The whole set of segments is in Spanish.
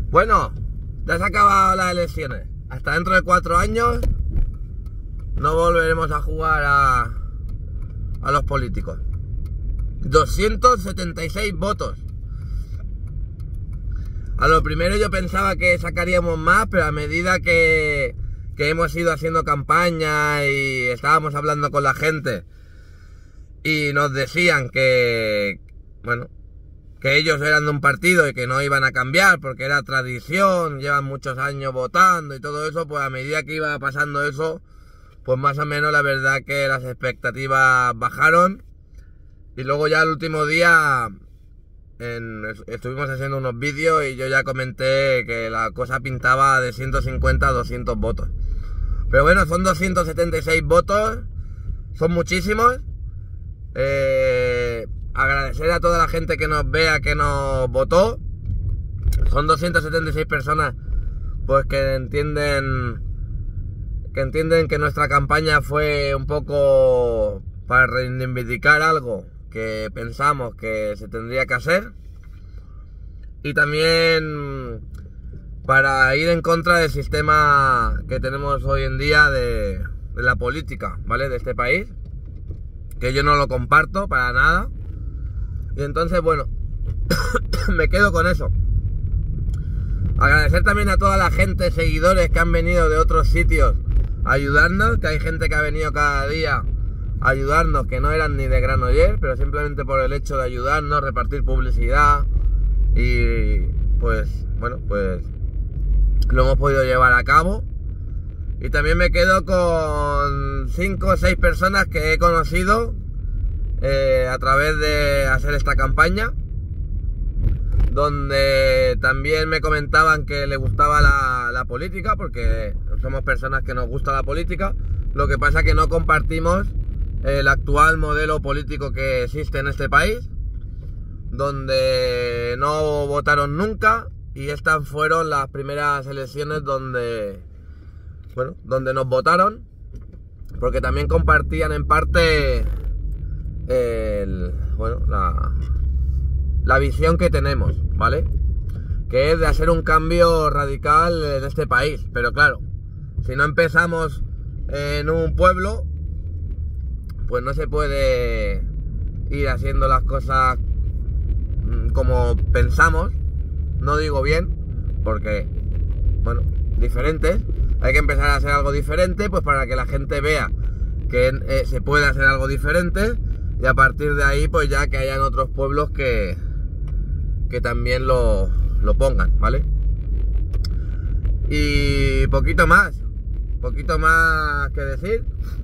Bueno, ya se han acabado las elecciones. Hasta dentro de 4 años no volveremos a jugar a los políticos. 276 votos. A lo primero yo pensaba que sacaríamos más, pero a medida que hemos ido haciendo campaña y estábamos hablando con la gente y nos decían que, bueno, que ellos eran de un partido y que no iban a cambiar porque era tradición, llevan muchos años votando y todo eso, pues a medida que iba pasando eso, pues más o menos la verdad que las expectativas bajaron. Y luego ya el último día estuvimos haciendo unos vídeos y yo ya comenté que la cosa pintaba de 150 a 200 votos. Pero bueno, son 276 votos, son muchísimos. Agradecer a toda la gente que nos vea, que nos votó. Son 276 personas pues que entienden que nuestra campaña fue un poco para reivindicar algo que pensamos que se tendría que hacer, y también para ir en contra del sistema que tenemos hoy en día de la política, ¿vale? De este país, que yo no lo comparto para nada. Y entonces, bueno, me quedo con eso. Agradecer también a toda la gente, seguidores que han venido de otros sitios a ayudarnos, que hay gente que ha venido cada día a ayudarnos, que no eran ni de Granollers, pero simplemente por el hecho de ayudarnos, repartir publicidad, y pues, bueno, pues lo hemos podido llevar a cabo. Y también me quedo con 5 o 6 personas que he conocido a través de hacer esta campaña, donde también me comentaban que les gustaba la política, porque somos personas que nos gusta la política. Lo que pasa es que no compartimos el actual modelo político que existe en este país, donde no votaron nunca, y estas fueron las primeras elecciones donde, bueno, donde nos votaron, porque también compartían en parte la visión que tenemos, ¿vale? Que es de hacer un cambio radical en este país. Pero claro, si no empezamos en un pueblo, pues no se puede ir haciendo las cosas como pensamos. No digo bien, porque, bueno, diferentes. Hay que empezar a hacer algo diferente, pues para que la gente vea que se puede hacer algo diferente, y a partir de ahí, pues ya que hayan otros pueblos que también lo pongan, ¿vale? Y poquito más que decir.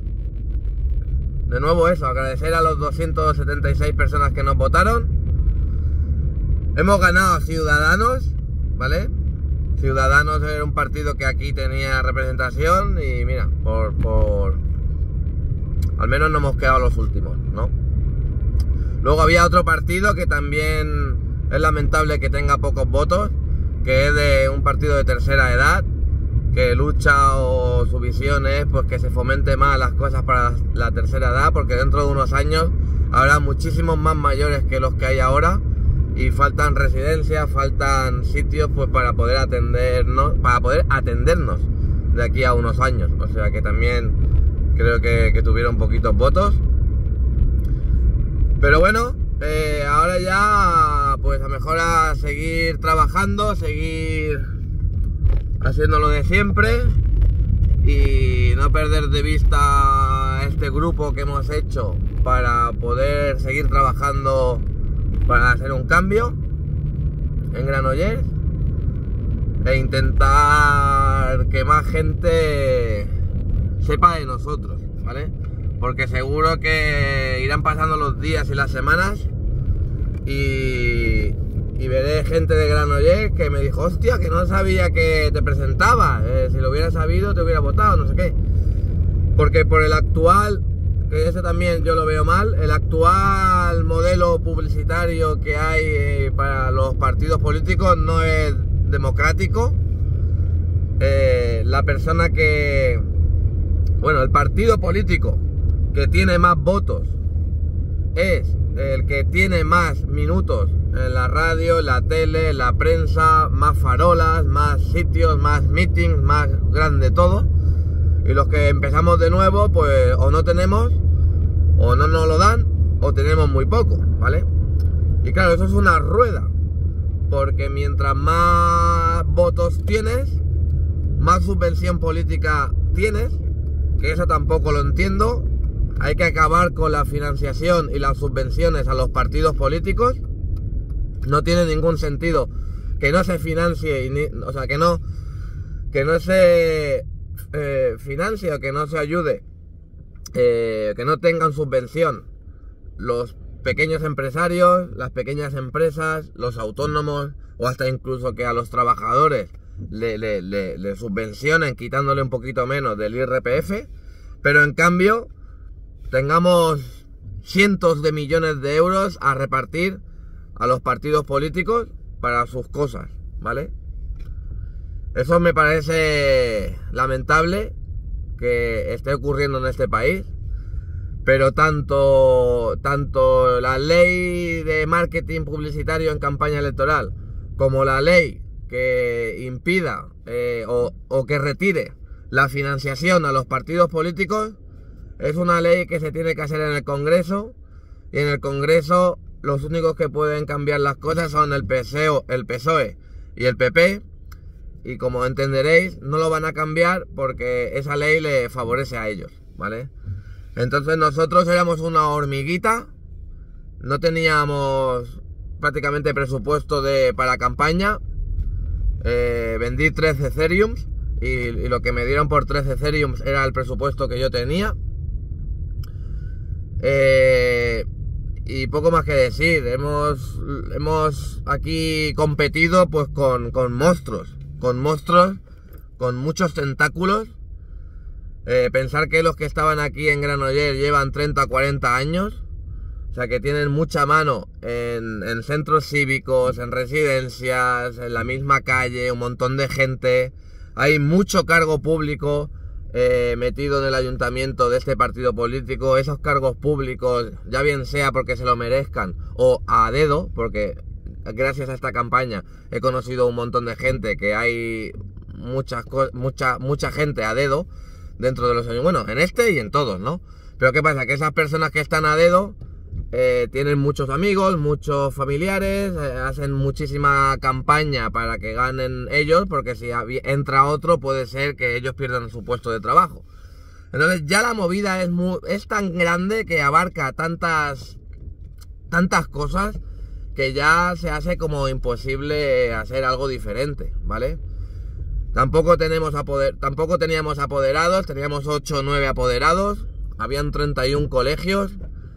De nuevo eso, agradecer a los 276 personas que nos votaron. Hemos ganado a Ciudadanos, ¿vale? Ciudadanos era un partido que aquí tenía representación, y mira, al menos no hemos quedado los últimos, ¿no? Luego había otro partido que también es lamentable que tenga pocos votos, que es de un partido de tercera edad, que lucha, o su visión es pues que se fomente más las cosas para la tercera edad, porque dentro de unos años habrá muchísimos más mayores que los que hay ahora, y faltan residencias, faltan sitios pues para poder atendernos de aquí a unos años. O sea que también creo que tuvieron poquitos votos. Pero bueno, ahora ya pues a mejor a seguir trabajando, seguir haciendo lo de siempre, y no perder de vista este grupo que hemos hecho para poder seguir trabajando para hacer un cambio en Granollers, e intentar que más gente sepa de nosotros, ¿vale? Porque seguro que irán pasando los días y las semanas y veré gente de Granollers que me dijo: hostia, que no sabía que te presentabas, si lo hubiera sabido te hubiera votado, no sé qué. Porque por el actual, que ese también yo lo veo mal, el actual modelo publicitario que hay para los partidos políticos no es democrático. La persona que... Bueno, el partido político que tiene más votos es el que tiene más minutos en la radio, en la tele, en la prensa, más farolas, más sitios, más meetings, más grande todo. Y los que empezamos de nuevo, pues o no tenemos, o no nos lo dan, o tenemos muy poco, ¿vale? Y claro, eso es una rueda, porque mientras más votos tienes, más subvención política tienes, que eso tampoco lo entiendo. Hay que acabar con la financiación y las subvenciones a los partidos políticos. No tiene ningún sentido que no se financie, o sea, que no se financie o que no se ayude, que no tengan subvención los pequeños empresarios, las pequeñas empresas, los autónomos, o hasta incluso que a los trabajadores le subvencionen quitándole un poquito menos del IRPF, pero en cambio tengamos cientos de millones de euros a repartir a los partidos políticos para sus cosas, ¿vale? Eso me parece lamentable que esté ocurriendo en este país, pero tanto la ley de marketing publicitario en campaña electoral como la ley que impida o que retire la financiación a los partidos políticos es una ley que se tiene que hacer en el Congreso, y en el Congreso los únicos que pueden cambiar las cosas son el PSOE y el PP, y como entenderéis no lo van a cambiar porque esa ley le favorece a ellos, ¿vale? Entonces nosotros éramos una hormiguita, no teníamos prácticamente presupuesto para campaña, vendí 13 Ethereums y lo que me dieron por 13 Ethereums era el presupuesto que yo tenía. Y poco más que decir. Hemos aquí competido pues con monstruos, con muchos tentáculos. Pensar que los que estaban aquí en Granollers llevan 30 o 40 años, o sea que tienen mucha mano en centros cívicos, en residencias, en la misma calle, un montón de gente. Hay mucho cargo público metido en el ayuntamiento de este partido político. Esos cargos públicos, ya bien sea porque se lo merezcan o a dedo, porque gracias a esta campaña he conocido un montón de gente, que hay mucha gente a dedo dentro de los años, bueno, en este y en todos, ¿no? Pero ¿qué pasa? Que esas personas que están a dedo tienen muchos amigos, muchos familiares, hacen muchísima campaña para que ganen ellos, porque si entra otro puede ser que ellos pierdan su puesto de trabajo. Entonces ya la movida es tan grande que abarca tantas cosas que ya se hace como imposible hacer algo diferente, ¿vale? Tampoco teníamos apoderados, teníamos 8 o 9 apoderados, habían 31 colegios.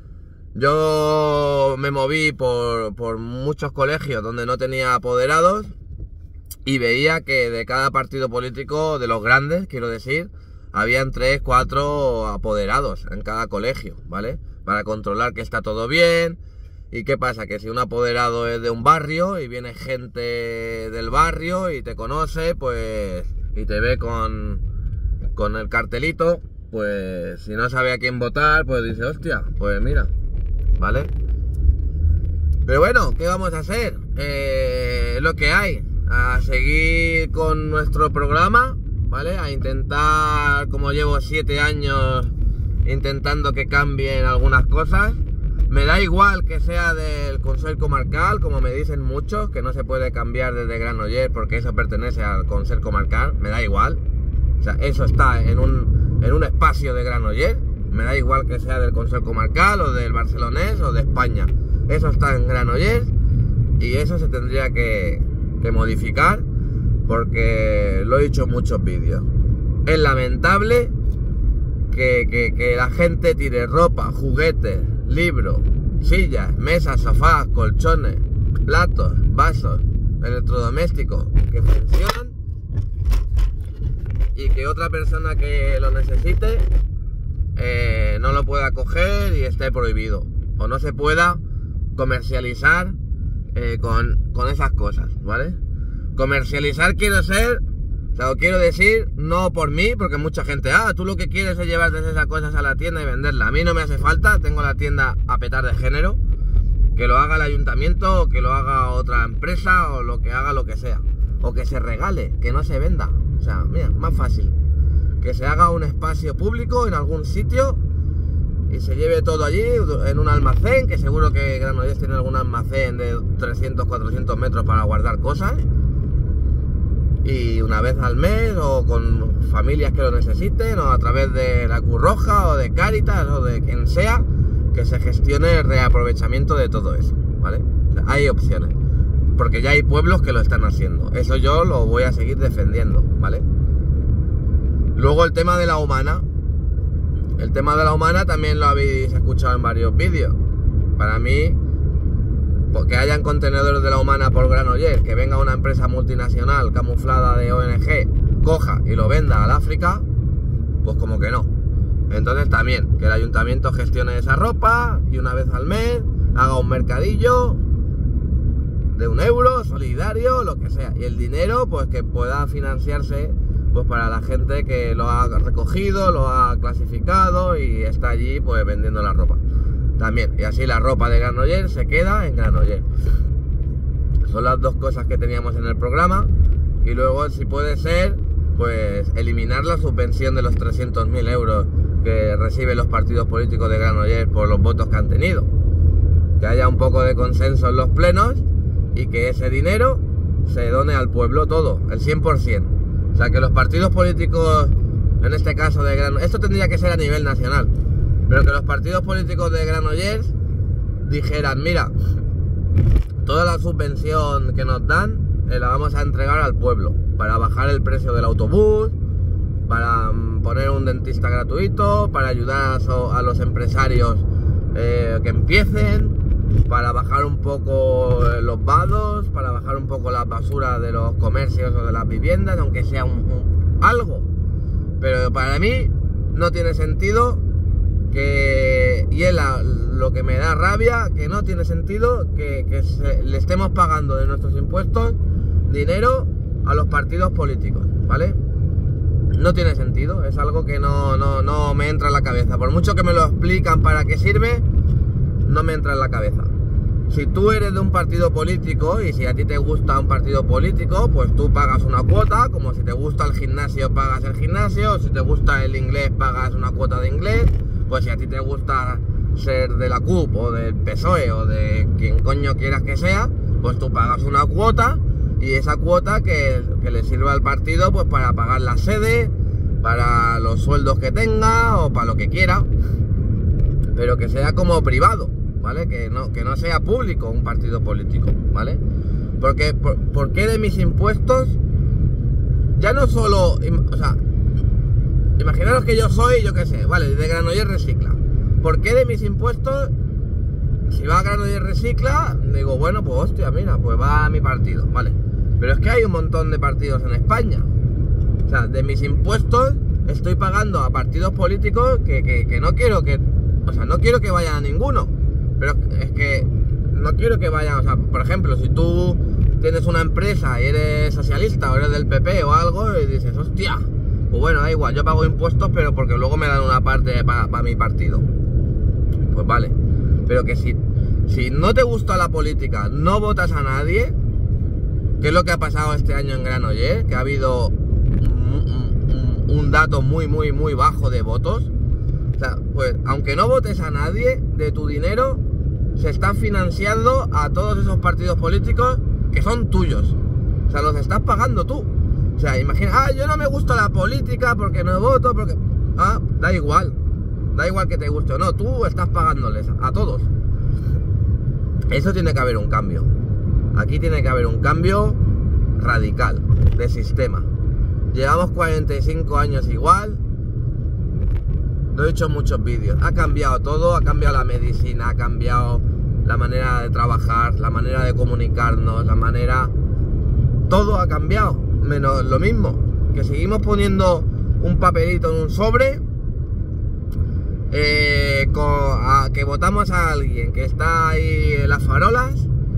Yo me moví por muchos colegios donde no tenía apoderados y veía que de cada partido político, de los grandes, quiero decir, habían 3, 4 apoderados en cada colegio, ¿vale? Para controlar que está todo bien. ¿Y qué pasa? Que si un apoderado es de un barrio y viene gente del barrio y te conoce, pues, y te ve con el cartelito, pues si no sabe a quién votar, pues dice, hostia, pues mira, ¿vale? Pero bueno, ¿qué vamos a hacer? Es lo que hay. A seguir con nuestro programa, ¿vale? A intentar, como llevo 7 años intentando que cambien algunas cosas. Me da igual que sea del Consell Comarcal, como me dicen muchos, que no se puede cambiar desde Granollers porque eso pertenece al Consell Comarcal. Me da igual. O sea, eso está en un espacio de Granollers. Me da igual que sea del Consell Comarcal o del Barcelonés o de España. Eso está en Granollers y eso se tendría que modificar, porque lo he dicho en muchos vídeos. Es lamentable que la gente tire ropa, juguetes, libros, sillas, mesas, sofás, colchones, platos, vasos, electrodomésticos que funcionan, y que otra persona que lo necesite no lo pueda coger y esté prohibido, o no se pueda comercializar con esas cosas, ¿vale? Comercializar quiero decir, no por mí, porque mucha gente, tú lo que quieres es llevarte esas cosas a la tienda y venderla. A mí no me hace falta, tengo la tienda a petar de género, Que lo haga el ayuntamiento, o que lo haga otra empresa, o lo que haga lo que sea. O que se regale, que no se venda. O sea, mira, más fácil. Que se haga un espacio público en algún sitio y se lleve todo allí en un almacén, que seguro que Granollers tiene algún almacén de 300, 400 metros para guardar cosas. Y una vez al mes, o con familias que lo necesiten, o a través de la Cruz Roja, o de Cáritas, o de quien sea, que se gestione el reaprovechamiento de todo eso, ¿vale? O sea, hay opciones, porque ya hay pueblos que lo están haciendo. Eso yo lo voy a seguir defendiendo, ¿vale? Luego el tema de la humana. El tema de la humana también lo habéis escuchado en varios vídeos. Para mí, que hayan contenedores de la humana por Granollers, que venga una empresa multinacional camuflada de ONG, coja y lo venda al África, pues como que no. Entonces también, que el ayuntamiento gestione esa ropa y una vez al mes haga un mercadillo de 1 euro, solidario, lo que sea. Y el dinero, pues que pueda financiarse pues para la gente que lo ha recogido, lo ha clasificado y está allí pues vendiendo la ropa. También, y así la ropa de Granollers se queda en Granollers. Son las dos cosas que teníamos en el programa. Y luego, si puede ser, pues eliminar la subvención de los 300.000 euros que reciben los partidos políticos de Granollers por los votos que han tenido. Que haya un poco de consenso en los plenos y que ese dinero se done al pueblo todo, el 100%. O sea, que los partidos políticos, en este caso de Granollers, esto tendría que ser a nivel nacional, pero que los partidos políticos de Granollers dijeran, mira, toda la subvención que nos dan la vamos a entregar al pueblo, para bajar el precio del autobús, para poner un dentista gratuito, para ayudar a los empresarios que empiecen, para bajar un poco los vados, para bajar un poco la basura de los comercios o de las viviendas, aunque sea algo. Pero para mí no tiene sentido que, y es lo que me da rabia, que no tiene sentido que le estemos pagando de nuestros impuestos dinero a los partidos políticos, ¿vale? No tiene sentido, es algo que no me entra en la cabeza. Por mucho que me lo explican para qué sirve, no me entra en la cabeza. Si tú eres de un partido político y si a ti te gusta un partido político, pues tú pagas una cuota, como si te gusta el gimnasio pagas el gimnasio, si te gusta el inglés pagas una cuota de inglés, pues si a ti te gusta ser de la CUP o del PSOE o de quien coño quieras que sea, pues tú pagas una cuota y esa cuota que le sirva al partido pues para pagar la sede, para los sueldos que tenga o para lo que quiera, pero que sea como privado, ¿vale? Que no sea público un partido político, ¿vale? Porque, ¿por qué de mis impuestos? Ya no solo, o sea, imaginaros que yo soy, yo qué sé, vale, de Granollers Recicla. ¿Por qué de mis impuestos, si va a Granollers Recicla, digo, bueno, pues hostia, mira, pues va a mi partido, vale? Pero es que hay un montón de partidos en España. O sea, de mis impuestos estoy pagando a partidos políticos que no quiero que, o sea, no quiero que vayan a ninguno. Pero es que no quiero que vayan, o sea, por ejemplo, si tú tienes una empresa y eres socialista o eres del PP o algo y dices, hostia, pues bueno, da igual, yo pago impuestos, pero porque luego me dan una parte para mi partido. Pues vale, pero que si no te gusta la política, no votas a nadie, que es lo que ha pasado este año en Granollers, que ha habido un dato muy bajo de votos. O sea, pues aunque no votes a nadie, de tu dinero se están financiando a todos esos partidos políticos que son tuyos. O sea, los estás pagando tú. O sea, imagina, yo no me gusta la política porque no voto, porque... da igual que te guste o no, tú estás pagándoles a todos. Eso tiene que haber un cambio. Aquí tiene que haber un cambio radical de sistema. Llevamos 45 años igual. Lo he dicho en muchos vídeos. Ha cambiado todo, ha cambiado la medicina, ha cambiado la manera de trabajar, la manera de comunicarnos, la manera... Todo ha cambiado, menos lo mismo, que seguimos poniendo un papelito en un sobre, que votamos a alguien que está ahí en las farolas,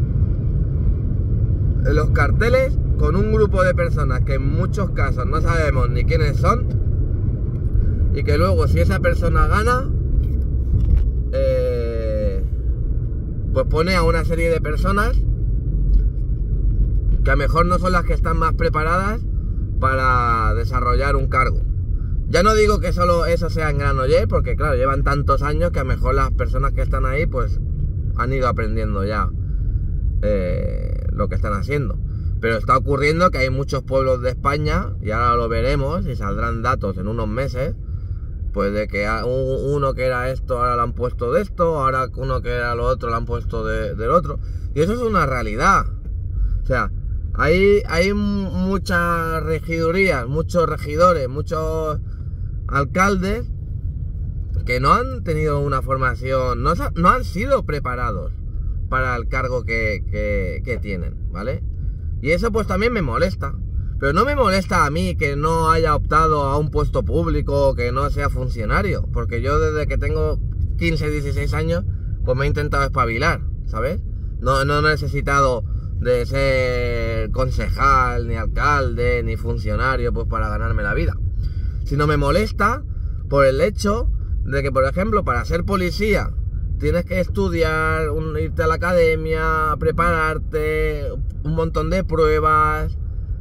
en los carteles, con un grupo de personas que en muchos casos no sabemos ni quiénes son, y que luego si esa persona gana, pues pone a una serie de personas que a lo mejor no son las que están más preparadas para desarrollar un cargo. Ya no digo que solo eso sea en Granollers, porque claro, llevan tantos años que a lo mejor las personas que están ahí pues han ido aprendiendo ya lo que están haciendo. Pero está ocurriendo que hay muchos pueblos de España, y ahora lo veremos y saldrán datos en unos meses, pues de que uno que era esto ahora lo han puesto de esto, ahora uno que era lo otro lo han puesto del otro. Y eso es una realidad. O sea, hay muchas regidurías, muchos regidores, muchos alcaldes que no han tenido una formación, no han sido preparados para el cargo que tienen, ¿vale? Y eso pues también me molesta. Pero no me molesta a mí que no haya optado a un puesto público, que no sea funcionario, porque yo desde que tengo 15, 16 años, pues me he intentado espabilar, ¿sabes? No he necesitado de ser concejal, ni alcalde, ni funcionario, pues para ganarme la vida. Sino me molesta por el hecho de que, por ejemplo, para ser policía tienes que estudiar, irte a la academia, prepararte, un montón de pruebas.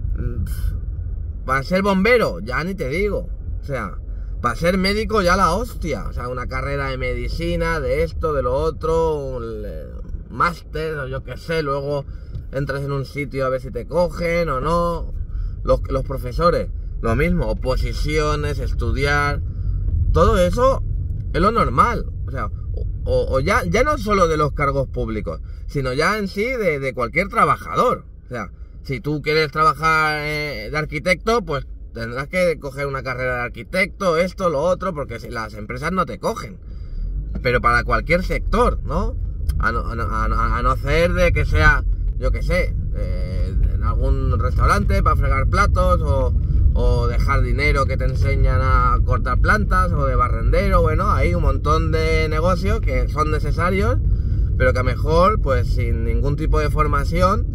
Para ser bombero, ya ni te digo. O sea, para ser médico ya la hostia. O sea, una carrera de medicina, de esto, de lo otro, un máster, o yo qué sé. Luego entras en un sitio a ver si te cogen o no. Los profesores, lo mismo, oposiciones, estudiar. Todo eso es lo normal. O sea, o ya no solo de los cargos públicos, sino ya en sí de cualquier trabajador. O sea, si tú quieres trabajar de arquitecto, pues tendrás que coger una carrera de arquitecto, esto, lo otro, porque si las empresas no te cogen. Pero para cualquier sector, ¿no? A no ser de que sea, yo qué sé, en algún restaurante para fregar platos, o de jardinero que te enseñan a cortar plantas, o de barrendero. Bueno, hay un montón de negocios que son necesarios, pero que a lo mejor, pues sin ningún tipo de formación,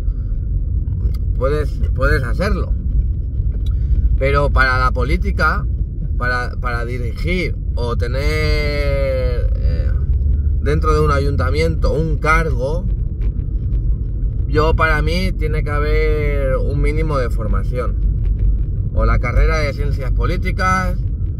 puedes hacerlo. Pero para la política, para dirigir o tener dentro de un ayuntamiento un cargo, para mí tiene que haber un mínimo de formación. O la carrera de ciencias políticas,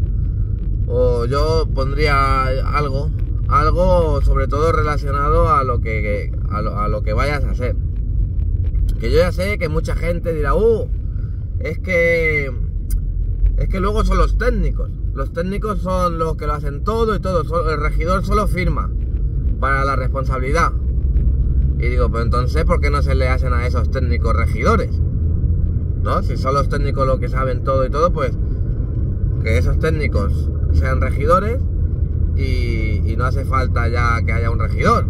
o yo pondría algo sobre todo relacionado a lo que vayas a hacer. Que yo ya sé que mucha gente dirá, es que luego son los técnicos. Los técnicos son los que lo hacen todo y todo. El regidor solo firma para la responsabilidad. Y digo, pues entonces, ¿por qué no se le hacen a esos técnicos regidores? ¿No? Si son los técnicos los que saben todo y todo, pues que esos técnicos sean regidores y no hace falta ya que haya un regidor.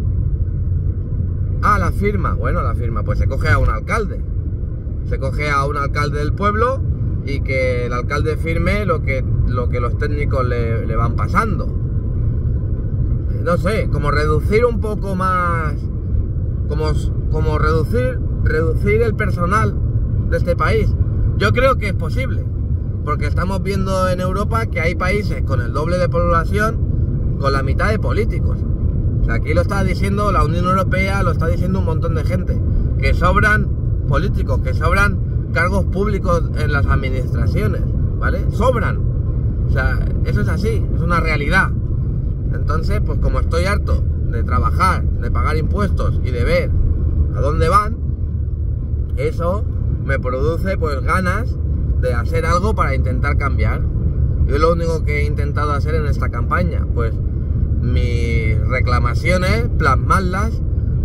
La firma. Bueno, la firma, pues se coge a un alcalde. Se coge a un alcalde del pueblo y que el alcalde firme lo que los técnicos le van pasando. No sé, como reducir un poco más, como reducir el personal de este país. Yo creo que es posible, porque estamos viendo en Europa que hay países con el doble de población con la mitad de políticos. O sea, aquí lo está diciendo la Unión Europea, lo está diciendo un montón de gente, que sobran políticos, que sobran cargos públicos en las administraciones, ¿vale? Sobran. O sea, eso es así, es una realidad. Entonces, pues como estoy harto de trabajar, de pagar impuestos y de ver a dónde van, eso me produce pues ganas de hacer algo para intentar cambiar. Yo lo único que he intentado hacer en esta campaña, pues mis reclamaciones, plasmarlas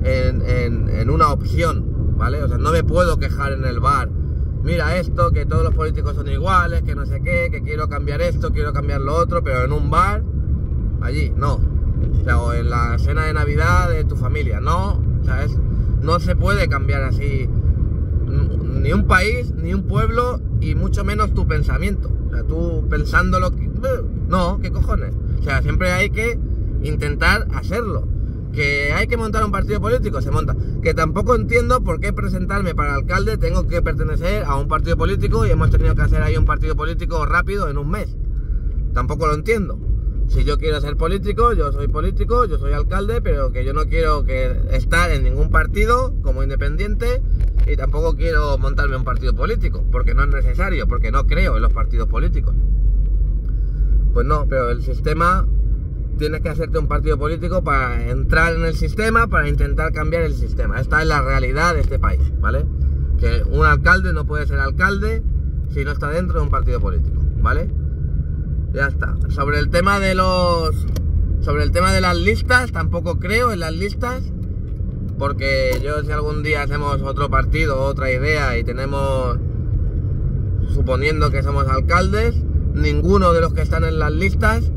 en una opción, ¿vale? O sea, no me puedo quejar en el bar. Mira esto, que todos los políticos son iguales, que no sé qué, que quiero cambiar esto, quiero cambiar lo otro, pero en un bar, allí, no. O sea, o en la cena de Navidad de tu familia, no. O sea, no se puede cambiar así ni un país, ni un pueblo, y mucho menos tu pensamiento. O sea, tú pensando lo que... No, ¿qué cojones? O sea, siempre hay que intentar hacerlo. Que hay que montar un partido político, se monta. Que tampoco entiendo por qué presentarme para alcalde tengo que pertenecer a un partido político y hemos tenido que hacer ahí un partido político rápido en un mes. Tampoco lo entiendo. Si yo quiero ser político, yo soy alcalde, pero que yo no quiero estar en ningún partido como independiente y tampoco quiero montarme un partido político, porque no es necesario, porque no creo en los partidos políticos. Pues no, pero el sistema, tienes que hacerte un partido político para entrar en el sistema, para intentar cambiar el sistema. Esta es la realidad de este país, ¿vale? Que un alcalde no puede ser alcalde si no está dentro de un partido político, ¿vale? Ya está. Sobre el tema de las listas, tampoco creo en las listas, porque yo, si algún día hacemos otro partido, otra idea y tenemos, suponiendo que somos alcaldes, ninguno de los que están en las listas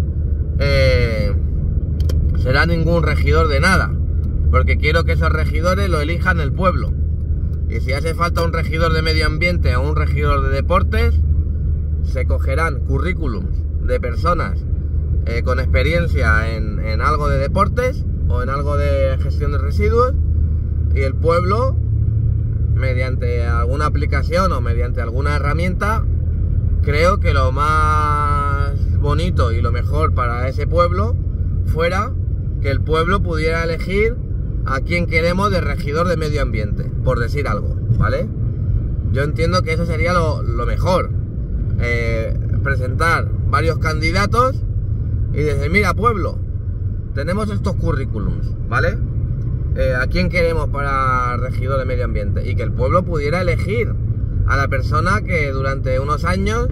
será ningún regidor de nada, porque quiero que esos regidores lo elijan el pueblo. Y si hace falta un regidor de medio ambiente o un regidor de deportes, se cogerán currículums de personas con experiencia en algo de deportes o en algo de gestión de residuos, y el pueblo, mediante alguna aplicación o mediante alguna herramienta, creo que lo más bonito y lo mejor para ese pueblo fuera que el pueblo pudiera elegir a quien queremos de regidor de medio ambiente, por decir algo, ¿vale? Yo entiendo que eso sería lo mejor, presentar varios candidatos y decir, mira, pueblo, tenemos estos currículums, ¿vale? ¿A quién queremos para regidor de medio ambiente? Y que el pueblo pudiera elegir a la persona que durante unos años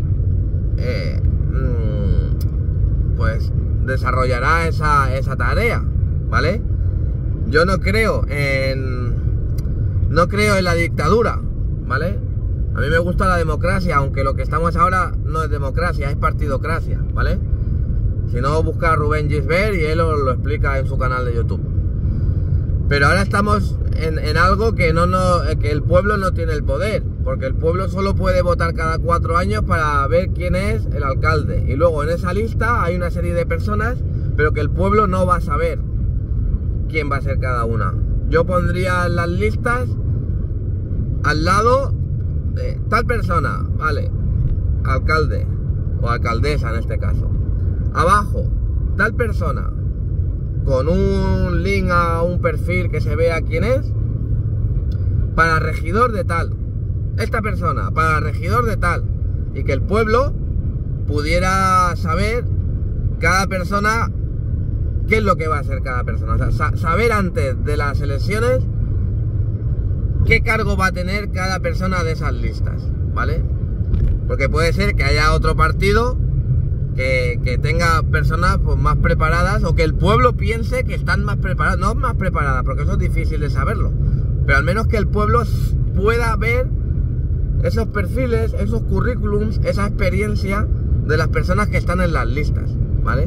pues desarrollará esa tarea, ¿vale? Yo no creo en la dictadura, ¿vale? A mí me gusta la democracia, aunque lo que estamos ahora no es democracia, es partidocracia, ¿vale? Si no, busca a Rubén Gisbert y él lo explica en su canal de YouTube. Pero ahora estamos en algo que que el pueblo no tiene el poder, porque el pueblo solo puede votar cada 4 años para ver quién es el alcalde. Y luego en esa lista hay una serie de personas, pero que el pueblo no va a saber quién va a ser cada una. Yo pondría las listas al lado de tal persona, vale, alcalde o alcaldesa en este caso. Abajo, tal persona, con un link a un perfil que se vea quién es, para regidor de tal. Esta persona, para regidor de tal. Y que el pueblo pudiera saber cada persona qué es lo que va a hacer cada persona. O sea, saber antes de las elecciones qué cargo va a tener cada persona de esas listas, ¿vale? Porque puede ser que haya otro partido que tenga personas pues más preparadas, o que el pueblo piense que están más preparadas, no más preparadas, porque eso es difícil de saberlo, pero al menos que el pueblo pueda ver esos perfiles, esos currículums, esa experiencia de las personas que están en las listas, ¿vale?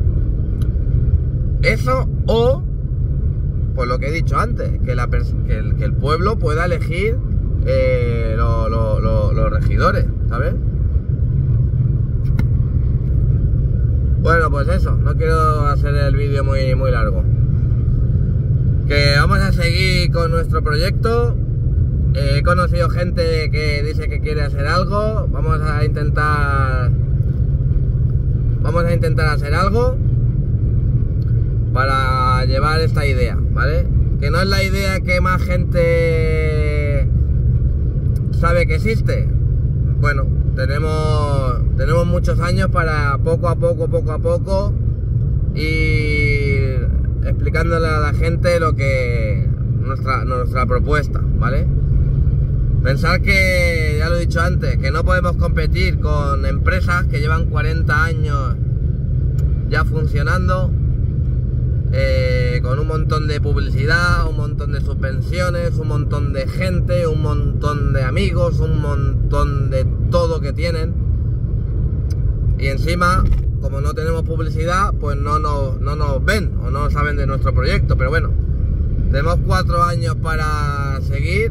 Eso, o pues lo que he dicho antes, que el pueblo pueda elegir los regidores, ¿sabes? Bueno, pues eso, no quiero hacer el vídeo muy largo. Que vamos a seguir con nuestro proyecto. He conocido gente que dice que quiere hacer algo. Vamos a intentar hacer algo para llevar esta idea, ¿vale? Que no es la idea que más gente sabe que existe. Bueno, tenemos muchos años para poco a poco ir explicándole a la gente lo que nuestra propuesta, ¿vale? Pensar que, ya lo he dicho antes, que no podemos competir con empresas que llevan 40 años ya funcionando, con un montón de publicidad, un montón de subvenciones, un montón de gente, un montón de amigos, un montón de todo que tienen, y encima, como no tenemos publicidad, pues no nos ven o no saben de nuestro proyecto. Pero bueno, tenemos 4 años para seguir.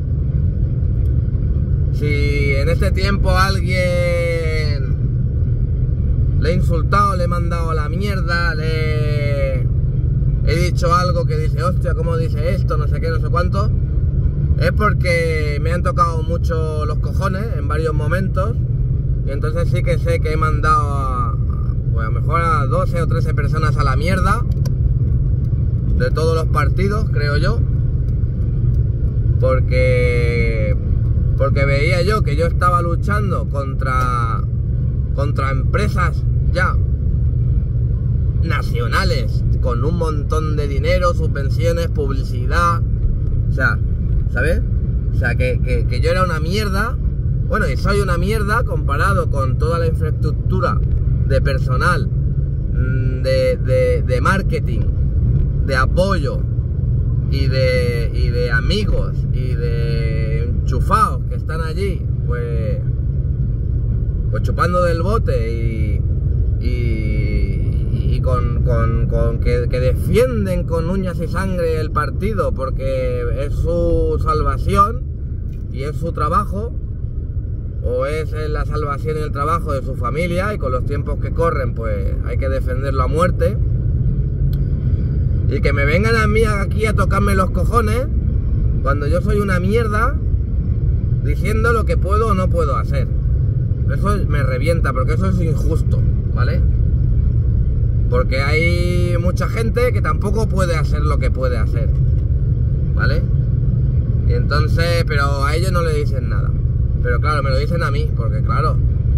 Si en este tiempo alguien le he insultado, le he mandado a la mierda, le he dicho algo que dice, hostia, ¿cómo dice esto? No sé qué, no sé cuánto, es porque me han tocado mucho los cojones en varios momentos, y entonces sí que sé que he mandado pues a lo mejor a 12 o 13 personas a la mierda de todos los partidos, creo yo, porque veía yo que yo estaba luchando contra empresas ya nacionales con un montón de dinero, subvenciones, publicidad, o sea, ¿sabes? O sea, que yo era una mierda, bueno, y soy una mierda comparado con toda la infraestructura de personal, de marketing, de apoyo y de amigos y de enchufados que están allí, pues chupando del bote y con que defienden con uñas y sangre el partido porque es su salvación y es su trabajo, o es la salvación y el trabajo de su familia, y con los tiempos que corren pues hay que defenderlo a muerte, y que me vengan a mí aquí a tocarme los cojones cuando yo soy una mierda diciendo lo que puedo o no puedo hacer. Eso me revienta, porque eso es injusto, ¿vale? Porque hay mucha gente que tampoco puede hacer lo que puede hacer, ¿vale? Y entonces, pero a ellos no le dicen nada. Pero claro, me lo dicen a mí, porque claro,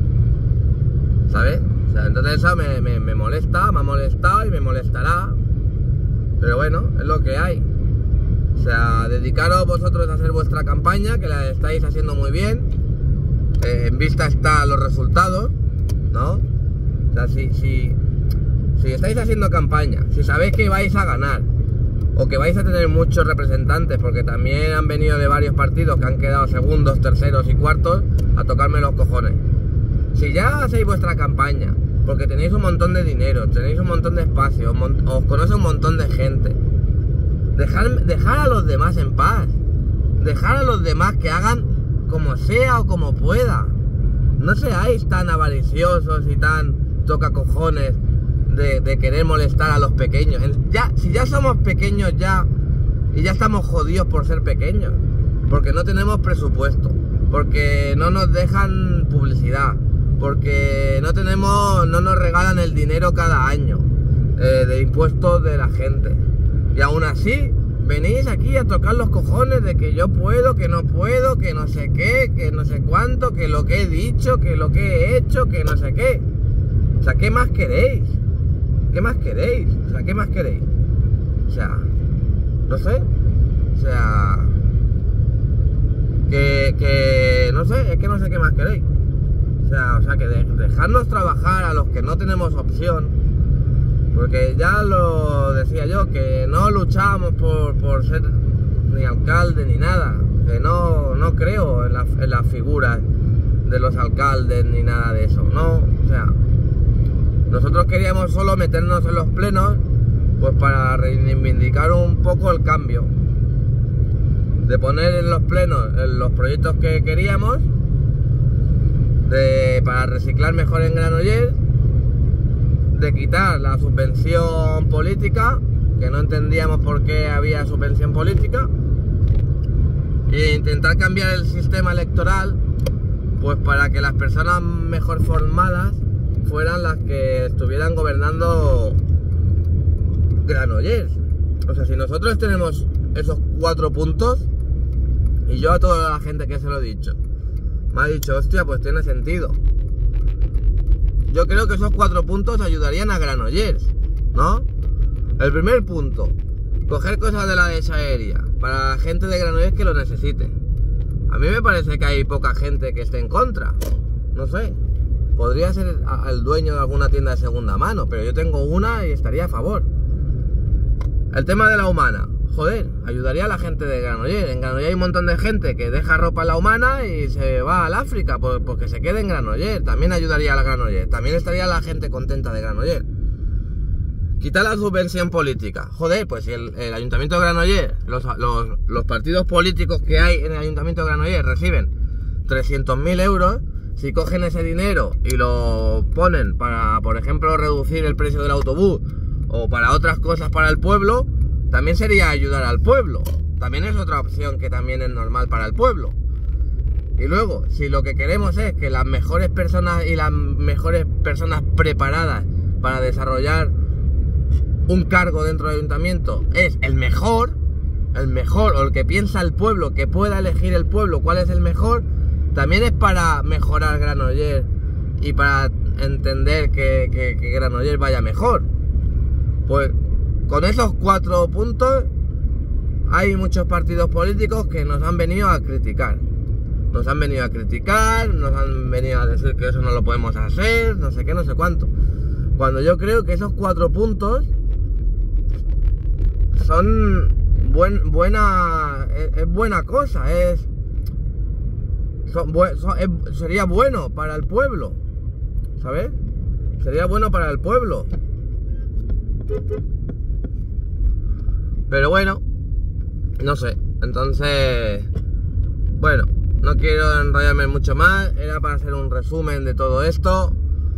¿sabes? O sea, entonces eso me molesta, me ha molestado y me molestará. Pero bueno, es lo que hay. O sea, dedicaros vosotros a hacer vuestra campaña, que la estáis haciendo muy bien. En vista están los resultados, ¿no? O sea, si estáis haciendo campaña, si sabéis que vais a ganar, o que vais a tener muchos representantes, porque también han venido de varios partidos que han quedado segundos, terceros y cuartos a tocarme los cojones. Si ya hacéis vuestra campaña, porque tenéis un montón de dinero, tenéis un montón de espacio, os conoce un montón de gente, dejar a los demás en paz, dejar a los demás que hagan como sea o como pueda. No seáis tan avariciosos y tan tocacojones de querer molestar a los pequeños. Si ya somos pequeños ya, y ya estamos jodidos por ser pequeños, porque no tenemos presupuesto, porque no nos dejan publicidad, porque no nos regalan el dinero cada año de impuestos de la gente, y aún así venís aquí a tocar los cojones de que yo puedo, que no puedo, que no sé qué, que no sé cuánto, que lo que he dicho, que lo que he hecho, que no sé qué. O sea, ¿qué más queréis? ¿Qué más queréis? O sea, ¿qué más queréis? O sea, no sé. O sea, no sé, es que no sé qué más queréis. O sea, que dejarnos trabajar a los que no tenemos opción, porque ya lo decía yo, que no luchamos por ser ni alcalde ni nada, que no creo en las figuras de los alcaldes ni nada de eso, no, o sea, nosotros queríamos solo meternos en los plenos, pues para reivindicar un poco el cambio, de poner en los plenos los proyectos que queríamos, para reciclar mejor en Granollers, de quitar la subvención política, que no entendíamos por qué había subvención política, e intentar cambiar el sistema electoral, pues para que las personas mejor formadas fueran las que estuvieran gobernando Granollers. O sea, si nosotros tenemos esos 4 puntos, y yo a toda la gente que se lo he dicho, me ha dicho, hostia, pues tiene sentido. Yo creo que esos 4 puntos ayudarían a Granollers, ¿no? El primer punto, coger cosas de la desaérea para la gente de Granollers que lo necesite. A mí me parece que hay poca gente que esté en contra. No sé, podría ser el dueño de alguna tienda de segunda mano, pero yo tengo una y estaría a favor. El tema de la Humana, joder, ayudaría a la gente de Granollers. En Granollers hay un montón de gente que deja ropa en la Humana y se va al África, porque se quede en Granollers. También ayudaría a la Granollers, también estaría la gente contenta de Granollers. Quitar la subvención política. Joder, pues si el Ayuntamiento de Granollers, los partidos políticos que hay en el Ayuntamiento de Granollers reciben 300.000 euros, si cogen ese dinero y lo ponen para, por ejemplo, reducir el precio del autobús o para otras cosas para el pueblo, también sería ayudar al pueblo. También es otra opción que también es normal para el pueblo. Y luego, si lo que queremos es que las mejores personas y las mejores personas preparadas para desarrollar un cargo dentro del ayuntamiento es el mejor, o el que piensa el pueblo, que pueda elegir el pueblo cuál es el mejor, también es para mejorar Granollers y para entender que Granollers vaya mejor. Pues con esos 4 puntos hay muchos partidos políticos que nos han venido a criticar. Nos han venido a decir que eso no lo podemos hacer, no sé qué, no sé cuánto. Cuando yo creo que esos 4 puntos son buena cosa, sería bueno para el pueblo, ¿sabes? Sería bueno para el pueblo. Pero bueno, no sé, entonces, bueno, no quiero enrollarme mucho más, era para hacer un resumen de todo esto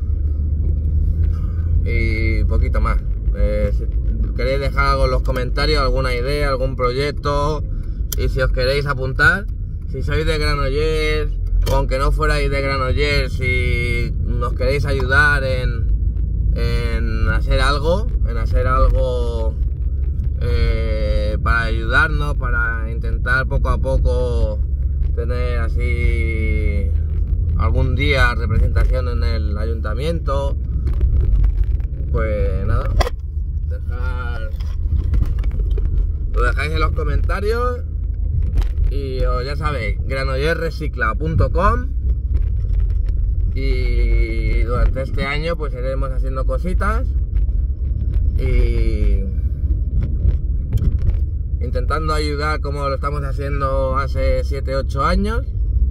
y poquito más. Si queréis dejar algo en los comentarios, alguna idea, algún proyecto, y si os queréis apuntar, si sois de Granollers, o aunque no fuerais de Granollers, si nos queréis ayudar en hacer algo, para ayudarnos, para intentar poco a poco tener así algún día representación en el ayuntamiento, pues nada, lo dejáis en los comentarios y ya sabéis, granollersrecicla.com, y durante este año pues iremos haciendo cositas y intentando ayudar como lo estamos haciendo hace 7-8 años.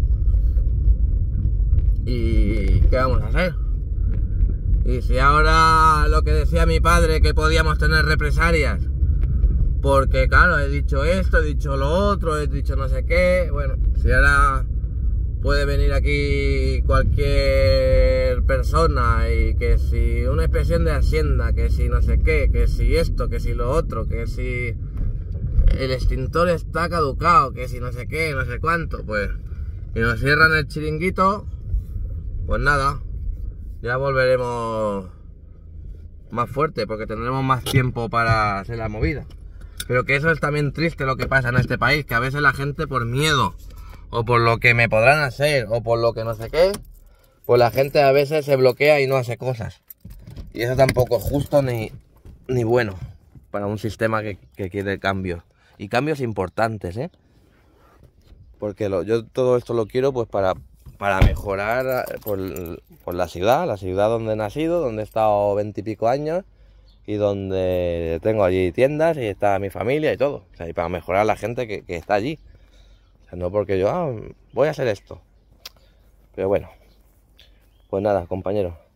¿Y qué vamos a hacer? Y si ahora lo que decía mi padre, que podíamos tener represalias porque claro, he dicho esto, he dicho lo otro, he dicho no sé qué, bueno, si ahora puede venir aquí cualquier persona y que si una inspección de Hacienda, que si no sé qué, que si esto, que si lo otro, que si el extintor está caducado, que si no sé qué, no sé cuánto, pues, y nos cierran el chiringuito, pues nada, ya volveremos más fuerte porque tendremos más tiempo para hacer la movida. Pero que eso es también triste lo que pasa en este país, que a veces la gente por miedo, o por lo que me podrán hacer, o por lo que no sé qué, pues la gente a veces se bloquea y no hace cosas. Y eso tampoco es justo ni bueno para un sistema que quiere cambios. Y cambios importantes, ¿eh? Porque yo todo esto lo quiero pues para mejorar por la ciudad donde he nacido, donde he estado 20 y pico años, y donde tengo allí tiendas y está mi familia y todo. O sea, y para mejorar a la gente que está allí. O sea, no porque yo voy a hacer esto. Pero bueno, pues nada, compañeros.